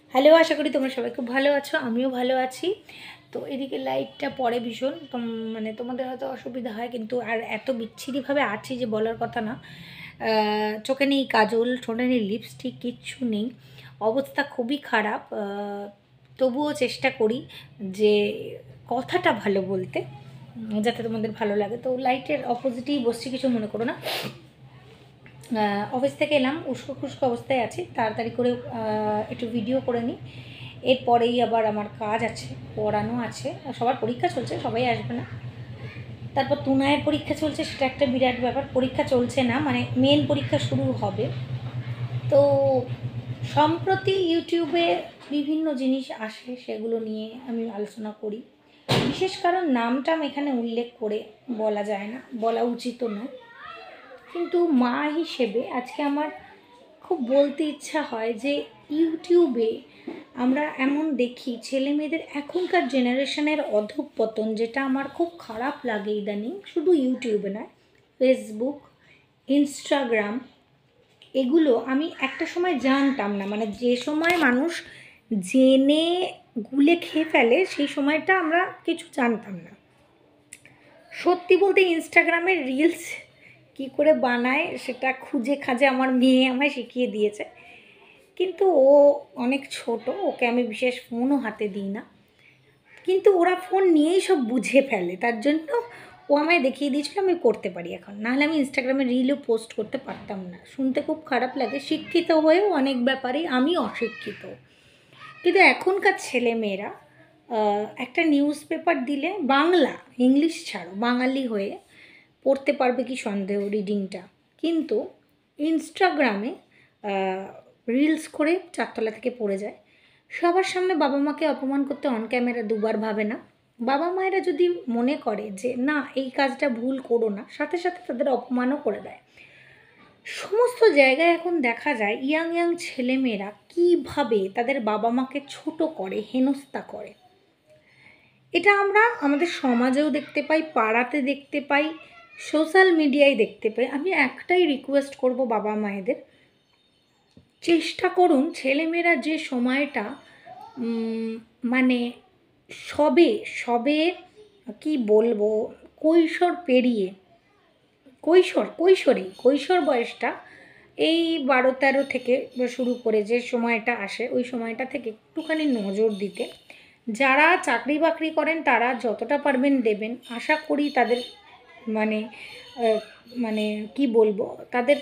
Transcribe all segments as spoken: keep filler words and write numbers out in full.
Hello, আশা করি তোমরা সবাই খুব ভালো আছো, আমিও ভালো আছি। তো এদিকে লাইটটা পড়ে ভীষণ, তো মানে তোমাদের হয়তো অসুবিধা হয়, কিন্তু আর এত বিচ্ছিরিভাবে আছি যে বলার কথা না। চোখে নেই কাজল, ঠোঁটে নেই লিপস্টিক, কিচ্ছু নেই, অবস্থা খুবই খারাপ। তবুও চেষ্টা করি যে কথাটা ভালো বলতে, যাতে তোমাদের ভালো লাগে। তো লাইটের অপোজিটেই বসছি, কিছু মনে করো না। অফিস থেকে এলাম, উস্কো খুস্কো অবস্থায় আছি, তাড়াতাড়ি করে একটু ভিডিও করে নিই। এরপরেই আবার আমার কাজ আছে, পড়ানো আছে, সবার পরীক্ষা চলছে, সবাই আসবে না। তারপর তুনায়ের পরীক্ষা চলছে, সেটা একটা বিরাট ব্যাপার। পরীক্ষা চলছে না, মানে মেন পরীক্ষা শুরু হবে। তো সম্প্রতি ইউটিউবে বিভিন্ন জিনিস আসে, সেগুলো নিয়ে আমি আলোচনা করি। বিশেষ কারণ নামটা আমি এখানে উল্লেখ করে বলা যায় না, বলা উচিতও নয়, কিন্তু মা হিসেবে আজকে আমার খুব বলতে ইচ্ছা হয় যে ইউটিউবে আমরা এমন দেখি ছেলে মেয়েদের এখনকার জেনারেশনের অধঃপতন, যেটা আমার খুব খারাপ লাগে ইদানিং। শুধু ইউটিউবে নয়, ফেসবুক, ইনস্টাগ্রাম, এগুলো আমি একটা সময় জানতাম না, মানে যে সময় মানুষ জেনে গুলে খেয়ে ফেলে সেই সময়টা আমরা কিছু জানতাম না। সত্যি বলতে ইনস্টাগ্রামের রিলস কি করে বানায় সেটা খুঁজে খাজে আমার মেয়ে আমায় শিখিয়ে দিয়েছে, কিন্তু ও অনেক ছোট, ওকে আমি বিশেষ ফোনও হাতে দিই না। কিন্তু ওরা ফোন নিয়েই সব বুঝে ফেলে, তার জন্য ও আমায় দেখিয়ে দিয়েছিল আমি করতে পারি এখন, নাহলে আমি ইনস্টাগ্রামে রিলও পোস্ট করতে পারতাম না। শুনতে খুব খারাপ লাগে, শিক্ষিত হয়েও অনেক ব্যাপারেই আমি অশিক্ষিত। কিন্তু এখনকার ছেলেমেয়েরা একটা নিউজ পেপার দিলে বাংলা, ইংলিশ ছাড়ো, বাঙালি হয়ে পড়তে পারবে কি সন্দেহ রিডিংটা, কিন্তু ইনস্টাগ্রামে রিলস করে চারতলা থেকে পড়ে যায়। সবার সামনে বাবা মাকে অপমান করতে অন ক্যামেরা দুবার ভাবে না। বাবা মায়েরা যদি মনে করে যে না এই কাজটা ভুল করো না, সাথে সাথে তাদের অপমানও করে দেয়। সমস্ত জায়গায় এখন দেখা যায় ইয়াং ইয়াং ছেলেমেয়েরা কীভাবে তাদের বাবা মাকে ছোট করে, হেনস্থা করে। এটা আমরা আমাদের সমাজেও দেখতে পাই, পাড়াতে দেখতে পাই, সোশ্যাল মিডিয়ায় দেখতে পাই। আমি একটাই রিকোয়েস্ট করব বাবা মায়েদের, চেষ্টা করুন ছেলেমেয়েরা যে সময়টা মানে সবে সবে কি বলবো কৈশোর পেরিয়ে, কৈশোর কৈশোরী কৈশোর বয়সটা এই বারো তেরো থেকে শুরু করে যে সময়টা আসে, ওই সময়টা থেকে একটুখানি নজর দিতে। যারা চাকরি বাকরি করেন তারা যতটা পারবেন দেবেন, আশা করি তাদের মানে মানে কি বলবো তাদের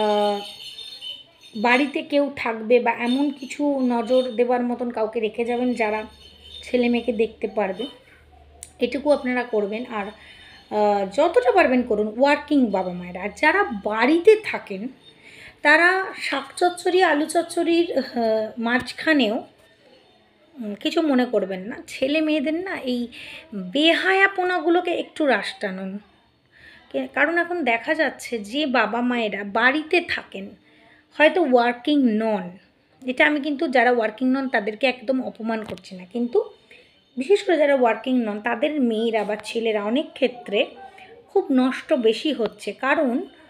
বাড়িতে কেউ থাকবে বা এমন কিছু নজর দেওয়ার মতন কাউকে রেখে যাবেন যারা ছেলে মেয়েকে দেখতে পারবে, এটুকু আপনারা করবেন। আর যতটা পারবেন করুন ওয়ার্কিং বাবা মায়েরা। আর যারা বাড়িতে থাকেন তারা শাক চচ্চড়ি আলু চচ্চড়ির মাঝখানেও কিছু মনে করবেন না, ছেলে মেয়েদের না এই বেহায়াপনাগুলোকে একটু রাশ টানুন। কারণ এখন দেখা যাচ্ছে যে বাবা মায়েরা বাড়িতে থাকেন, হয়তো ওয়ার্কিং নন, এটা আমি কিন্তু যারা ওয়ার্কিং নন তাদেরকে একদম অপমান করছি না, কিন্তু বিশেষ করে যারা ওয়ার্কিং নন তাদের মেয়েরা বা ছেলেরা অনেক ক্ষেত্রে খুব নষ্ট বেশি হচ্ছে। কারণ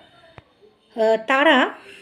তারা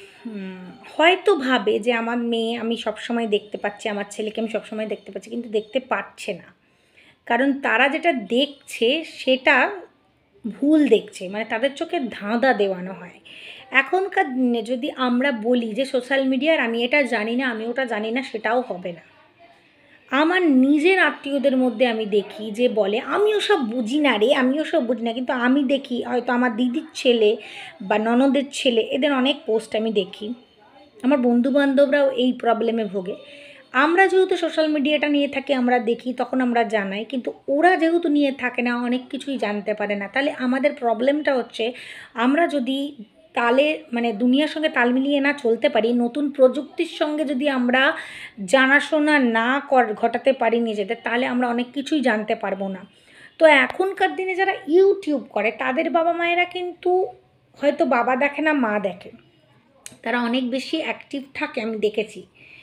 হয়তো ভাবে যে আমার মেয়ে আমি সবসময় দেখতে পাচ্ছি, আমার ছেলেকে আমি সবসময় দেখতে পাচ্ছি, কিন্তু দেখতে পাচ্ছে না। কারণ তারা যেটা দেখছে সেটা ভুল দেখছে, মানে তাদের চোখে ধাঁধা দেওয়ানো হয়। এখনকার দিনে যদি আমরা বলি যে সোশ্যাল মিডিয়ার আমি এটা জানি না, আমি ওটা জানি না, সেটাও হবে না। আমার নিজের আত্মীয়দের মধ্যে আমি দেখি যে বলে আমি ওসব বুঝি না রে, আমি ওসব বুঝি না, কিন্তু আমি দেখি হয়তো আমার দিদির ছেলে বা ননদের ছেলে, এদের অনেক পোস্ট আমি দেখি। আমার বন্ধুবান্ধবরাও এই প্রবলেমে ভোগে। আমরা যেহেতু সোশ্যাল মিডিয়াটা নিয়ে থাকি, আমরা দেখি, তখন আমরা জানাই, কিন্তু ওরা যেহেতু নিয়ে থাকে না, অনেক কিছুই জানতে পারে না। তাহলে আমাদের প্রবলেমটা হচ্ছে আমরা যদি তালে মানে দুনিয়ার সঙ্গে তাল মিলিয়ে না চলতে পারি, নতুন প্রযুক্তির সঙ্গে যদি আমরা জানাশোনা না কর ঘটাতে পারি নিজেদের, তাহলে আমরা অনেক কিছুই জানতে পারবো না। তো এখনকার দিনে যারা ইউটিউব করে তাদের বাবা মায়েরা কিন্তু হয়তো বাবা দেখে না, মা দেখে, তারা অনেক বেশি অ্যাক্টিভ থাকে আমি দেখেছি।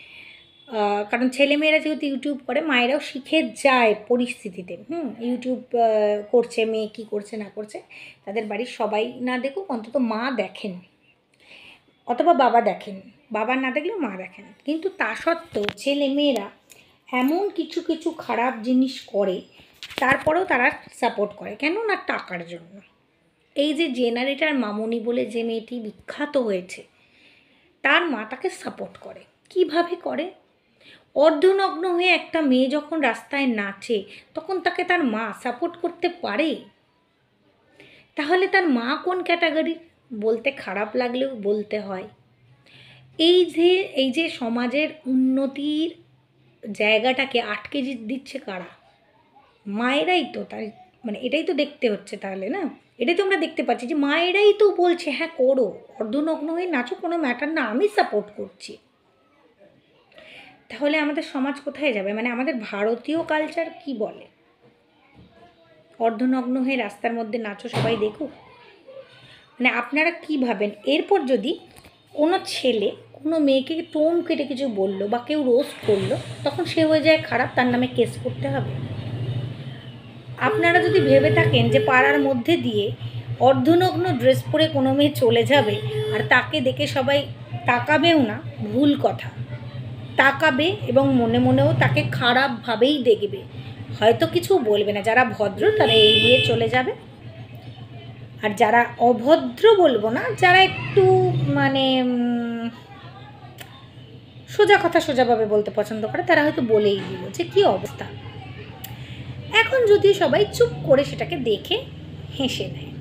কারণ ছেলেমেয়েরা যেহেতু ইউটিউব করে, মায়েরাও শিখে যায় পরিস্থিতিতে। হুম ইউটিউব করছে, মেয়ে কী করছে না করছে, তাদের বাড়ির সবাই না দেখুক, অন্তত মা দেখেন। অথবা বাবা দেখেন, বাবা না দেখলেও মা দেখেন, কিন্তু তা সত্ত্বেও ছেলে মেয়েরা এমন কিছু কিছু খারাপ জিনিস করে, তারপরেও তারা সাপোর্ট করে। কেন না? টাকার জন্য। এই যে জেনারেটর মামনি বলে যে মেয়েটি বিখ্যাত হয়েছে, তার মা তাকে সাপোর্ট করে। কিভাবে করে? অর্ধনগ্ন হয়ে একটা মেয়ে যখন রাস্তায় নাচে, তখন তাকে তার মা সাপোর্ট করতে পারে? তাহলে তার মা কোন ক্যাটাগরি? বলতে খারাপ লাগলেও বলতে হয়। এই যে এই যে সমাজের উন্নতির জায়গাটাকে আটকে দিচ্ছে কারা? মায়েরাই তো। তাই মানে এটাই তো দেখতে হচ্ছে তাহলে, না? এটাই তো আমরা দেখতে পাচ্ছি যে মায়েরাই তো বলছে হ্যাঁ করো, অর্ধনগ্ন হয়ে নাচো, কোনো ম্যাটার না, আমি সাপোর্ট করছি। তাহলে আমাদের সমাজ কোথায় যাবে? মানে আমাদের ভারতীয় কালচার কি বলে? অর্ধনগ্ন হয়ে রাস্তার মধ্যে নাচো, সবাই দেখুক? মানে আপনারা কি ভাবেন? এরপর যদি কোনো ছেলে কোনো মেয়েকে টোন কেটে কিছু বললো বা কেউ রোস্ট করলো, তখন সে হয়ে যায় খারাপ, তার নামে কেস করতে হবে? আপনারা যদি ভেবে থাকেন যে পাড়ার মধ্যে দিয়ে অর্ধনগ্ন ড্রেস পরে কোনো মেয়ে চলে যাবে আর তাকে দেখে সবাই তাকাবেও না, ভুল কথা। তাকাবে এবং মনে মনেও তাকে খারাপভাবেই দেখবে, হয়তো কিছু বলবে না। যারা ভদ্র তারা এড়িয়ে চলে যাবে, আর যারা অভদ্র বলবো না, যারা একটু মানে সোজা কথা সোজাভাবে বলতে পছন্দ করে, তারা হয়তো বলেই দিল যে কী অবস্থা। এখন যদি সবাই চুপ করে সেটাকে দেখে হেসে নেয়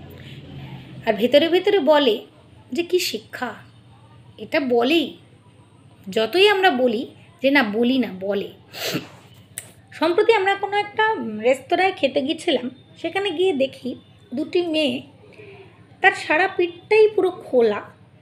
আর ভেতরে ভেতরে বলে যে কি শিক্ষা, এটা বলেই, যতই আমরা বলি যে না বলি না, বলে। সম্প্রতি আমরা কোনো একটা রেস্তোরাঁয় খেতে গিয়েছিলাম, সেখানে গিয়ে দেখি দুটি মেয়ে, তার সারা পিঠটাই পুরো খোলা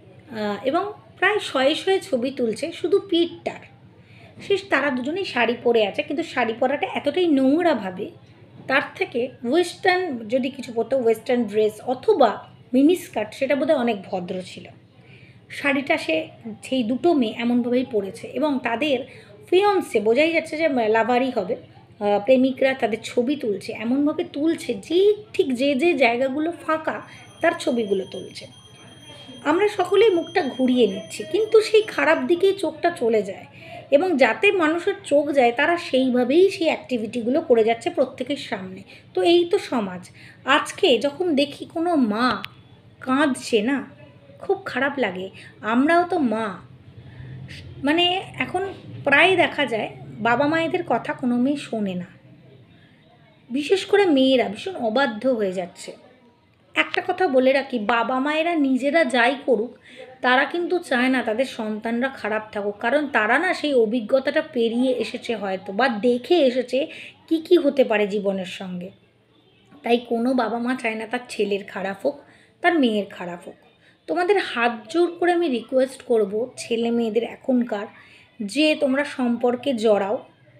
এবং প্রায় শয়ে শয়ে ছবি তুলছে শুধু পিঠটার। শেষ তারা দুজনেই শাড়ি পরে আছে, কিন্তু শাড়ি পরাটা এতটাই নোংরাভাবে, তার থেকে ওয়েস্টার্ন যদি কিছু পরতো, ওয়েস্টার্ন ড্রেস অথবা মিনি স্কার্ট, সেটা বোধহয় অনেক ভদ্র ছিল। শাড়িটা সে সেই দুটো মেয়ে এমনভাবেই পরেছে এবং তাদের ফিয়ন্সে, বোঝাই যাচ্ছে যে লাভারই হবে, প্রেমিকরা তাদের ছবি তুলছে, এমনভাবে তুলছে যে ঠিক যে যে জায়গাগুলো ফাঁকা তার ছবিগুলো তুলছে। আমরা সকলেই মুখটা ঘুরিয়ে নিচ্ছি, কিন্তু সেই খারাপ দিকেই চোখটা চলে যায় এবং যাতে মানুষের চোখ যায় তারা সেইভাবেই সেই অ্যাক্টিভিটিগুলো করে যাচ্ছে প্রত্যেকের সামনে। তো এই তো সমাজ। আজকে যখন দেখি কোনো মা কাঁদছে না, খুব খারাপ লাগে। আমরাও তো মা। মানে এখন প্রায় দেখা যায় বাবা মায়েদের কথা কোনো মেয়ে শোনে না, বিশেষ করে মেয়েরা ভীষণ অবাধ্য হয়ে যাচ্ছে। একটা কথা বলে রাখি, বাবা মায়েরা নিজেরা যাই করুক, তারা কিন্তু চায় না তাদের সন্তানরা খারাপ থাকুক, কারণ তারা না সেই অভিজ্ঞতাটা পেরিয়ে এসেছে হয়তো, বা দেখে এসেছে কি কি হতে পারে জীবনের সঙ্গে। তাই কোনো বাবা মা চায় না তার ছেলের খারাপ হোক, তার মেয়ের খারাপ হোক। তোমাদের হাত জোর করে আমি রিকোয়েস্ট করব ছেলে মেয়েদের এখনকার, যে তোমরা সম্পর্কে জড়াও,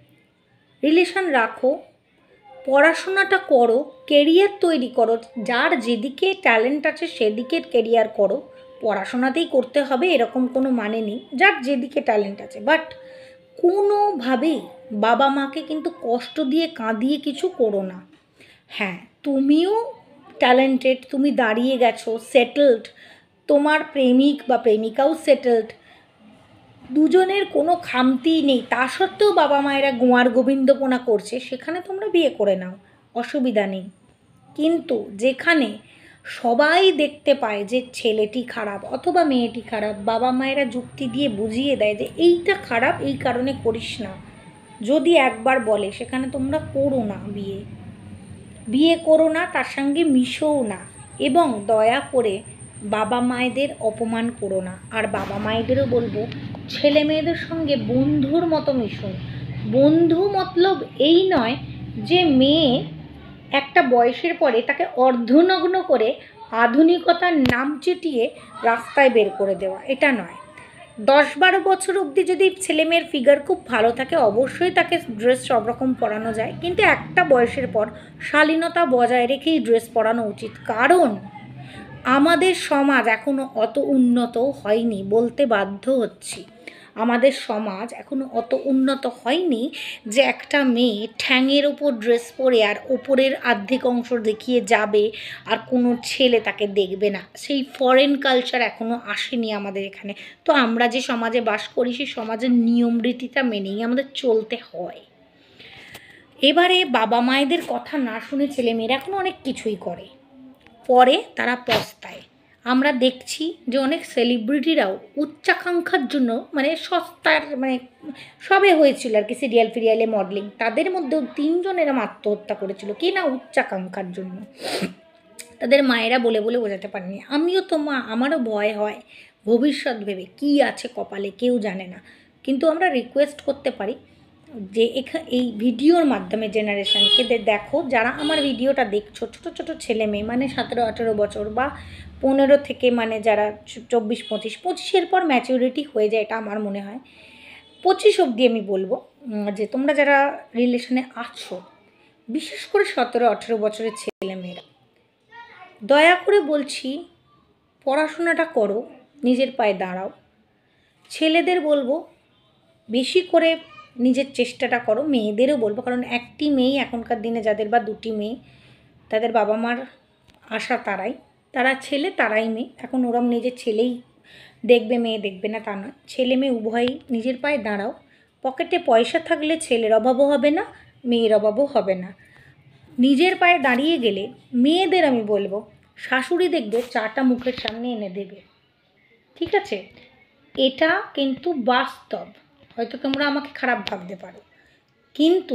রিলেশন রাখো, পড়াশোনাটা করো, কেরিয়ার তৈরি করো, যার যেদিকে ট্যালেন্ট আছে সেদিকে কেরিয়ার করো। পড়াশোনাতেই করতে হবে এরকম কোনো মানে নেই, যার যেদিকে ট্যালেন্ট আছে, বাট কোনোভাবেই বাবা মাকে কিন্তু কষ্ট দিয়ে কাঁদিয়ে কিছু করো না। হ্যাঁ, তুমিও ট্যালেন্টেড, তুমি দাঁড়িয়ে গেছো, সেটেলড, তোমার প্রেমিক বা প্রেমিকাও সেটেলড, দুজনের কোনো খামতি নেই, তা সত্ত্বেও বাবা মায়েরা গোয়ার গোবিন্দপনা করছে, সেখানে তোমরা বিয়ে করে নাও, অসুবিধা নেই। কিন্তু যেখানে সবাই দেখতে পায় যে ছেলেটি খারাপ অথবা মেয়েটি খারাপ, বাবা মায়েরা যুক্তি দিয়ে বুঝিয়ে দেয় যে এইটা খারাপ, এই কারণে করিস না, যদি একবার বলে, সেখানে তোমরা করো না বিয়ে। বিয়ে করো না, তার সঙ্গে মিশোও না, এবং দয়া করে বাবা মায়েদের অপমান করো না। আর বাবা মায়েদেরও বলবো, ছেলে মেয়েদের সঙ্গে বন্ধুর মতো মিশুন। বন্ধু মতলব এই নয় যে মেয়ে একটা বয়সের পরে তাকে অর্ধনগ্ন করে আধুনিকতার নাম চিটিয়ে রাস্তায় বের করে দেওয়া, এটা নয়। দশ বারো বছর অবধি যদি ছেলে মেয়ের ফিগার খুব ভালো থাকে, অবশ্যই তাকে ড্রেস সব রকম পরানো যায়, কিন্তু একটা বয়সের পর শালীনতা বজায় রেখেই ড্রেস পরানো উচিত। কারণ আমাদের সমাজ এখনও অত উন্নত হয়নি, বলতে বাধ্য হচ্ছি। আমাদের সমাজ এখনও অত উন্নত হয়নি যে একটা মেয়ে ঠ্যাঙের ওপর ড্রেস পরে আর ওপরের অর্ধেক অংশ দেখিয়ে যাবে আর কোনো ছেলে তাকে দেখবে না। সেই ফরেন কালচার এখনও আসেনি আমাদের এখানে। তো আমরা যে সমাজে বাস করি সেই সমাজের নিয়ম রীতিটা মেনেই আমাদের চলতে হয়। এবারে বাবা মায়েদের কথা না শুনে ছেলেমেয়েরা এখন অনেক কিছুই করে, পরে তারা পস্তায়। আমরা দেখছি যে অনেক সেলিব্রিটিরাও উচ্চাকাঙ্ক্ষার জন্য মানে সস্তার মানে সবে হয়েছিল আর কি সিরিয়াল ফিরিয়ালে মডেলিং, তাদের মধ্যেও তিনজন এরম আত্মহত্যা করেছিল কি না উচ্চাকাঙ্ক্ষার জন্য। তাদের মায়েরা বলে বলে বোঝাতে পারেনি। আমিও তো মা, আমারও ভয় হয় ভবিষ্যৎ ভেবে, কি আছে কপালে কেউ জানে না। কিন্তু আমরা রিকোয়েস্ট করতে পারি যে এখা এই ভিডিওর মাধ্যমে জেনারেশানকে দেখো, যারা আমার ভিডিওটা দেখছো ছোটো ছোটো ছেলে মেয়ে মানে সতেরো আঠেরো বছর বা পনেরো থেকে মানে যারা চব্বিশ পঁচিশ পঁচিশের পর ম্যাচুরিটি হয়ে যায় এটা আমার মনে হয়, পঁচিশ অবধি আমি বলবো যে তোমরা যারা রিলেশনে আছো, বিশেষ করে সতেরো আঠেরো বছরের ছেলে মেয়েরা, দয়া করে বলছি পড়াশোনাটা করো, নিজের পায়ে দাঁড়াও। ছেলেদের বলবো বেশি করে নিজের চেষ্টাটা করো, মেয়েদেরও বলবো, কারণ একটি মেয়ে এখনকার দিনে যাদের বা দুটি মেয়ে তাদের বাবা মার আশা তারাই, তারা ছেলে তারাই মেয়ে। এখন ওরম নিজের ছেলেই দেখবে মেয়ে দেখবে না তা নয়, ছেলে মেয়ে উভয়ই নিজের পায়ে দাঁড়াও। পকেটে পয়সা থাকলে ছেলের অভাবও হবে না, মেয়ের অভাবও হবে না। নিজের পায়ে দাঁড়িয়ে গেলে মেয়েদের আমি বলবো শাশুড়ি দেখবে চাটা মুখের সামনে এনে দেবে, ঠিক আছে? এটা কিন্তু বাস্তব। হয়তো তোমরা আমাকে খারাপ ভাবতে পারো, কিন্তু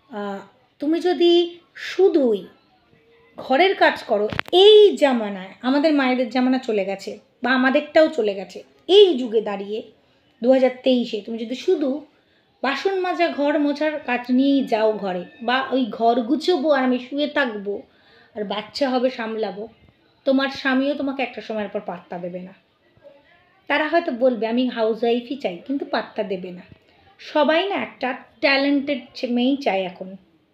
তুমি যদি শুধুই ঘরের কাজ করো, এই জামানায় আমাদের মায়েদের জামানা চলে গেছে বা আমাদেরটাও চলে গেছে, এই যুগে দাঁড়িয়ে দু হাজার তেইশে তুমি যদি শুধু বাসন মাজা ঘর মোছার কাজ নিয়েই যাও ঘরে, বা ওই ঘর গুছোবো আর আমি শুয়ে থাকবো আর বাচ্চা হবে সামলাবো, তোমার স্বামীও তোমাকে একটা সময়ের পর পাত্তা দেবে না। তারা হয়তো বলবে আমি হাউস ওয়াইফই চাই, কিন্তু পাত্তা দেবে না। সবাই না একটা ট্যালেন্টেড মেয়েই চায় এখন।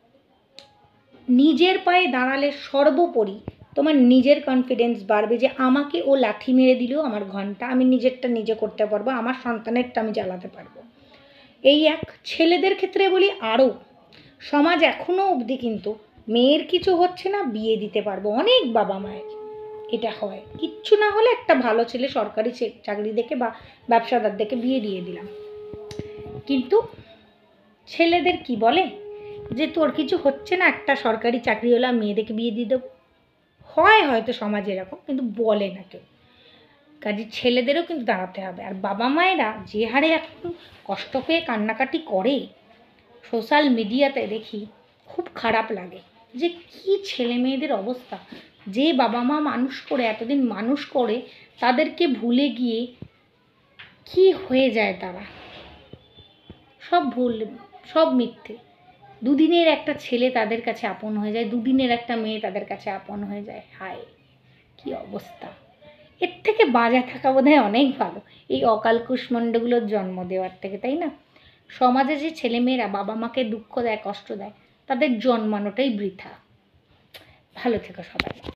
নিজের পায়ে দাঁড়ালে সর্বোপরি তোমার নিজের কনফিডেন্স বাড়বে যে আমাকে ও লাঠি মেরে দিলেও আমার ঘন্টা, আমি নিজেরটা নিজে করতে পারবো, আমার সন্তানেরটা আমি জ্বালাতে পারবো। এই এক। ছেলেদের ক্ষেত্রে বলি আরও, সমাজ এখনও অবধি কিন্তু মেয়ের কিছু হচ্ছে না বিয়ে দিতে পারবো, অনেক বাবা মায়ের এটা হয়, কিচ্ছু না হলে একটা ভালো ছেলে সরকারি চাকরি দেখে বা ব্যবসাদার দেখে বিয়ে দিয়ে দিলাম। কিন্তু ছেলেদের কি বলে যে তোর কিছু হচ্ছে না, একটা সরকারি চাকরি হলে মেয়েদেরকে বিয়ে দিয়ে দেবো, হয় হয়তো সমাজে এরকম, কিন্তু বলে না কেউ। কাজে ছেলেদেরও কিন্তু দাঁড়াতে হবে। আর বাবা মায়েরা যে হারে এখন কষ্ট পেয়ে কান্নাকাটি করে সোশ্যাল মিডিয়াতে দেখি, খুব খারাপ লাগে যে কি ছেলে মেয়েদের অবস্থা। যে বাবা মা মানুষ করে এতদিন মানুষ করে তাদেরকে ভুলে গিয়ে কি হয়ে যায়, তারা সব ভুল, সব মিথ্যে। দুদিনের একটা ছেলে তাদের কাছে আপন হয়ে যায়, দুদিনের একটা মেয়ে তাদের কাছে আপন হয়ে যায়। হায় কি অবস্থা! এর থেকে বাজা থাকা বোধহয় অনেক ভালো এই অকাল কুষ্মাণ্ডগুলোর জন্ম দেওয়ার থেকে, তাই না? সমাজে যে ছেলেমেয়েরা বাবা মাকে দুঃখ দেয় কষ্ট দেয় তাদের জন্মানোটাই বৃথা। ভালো থেকো সবাই।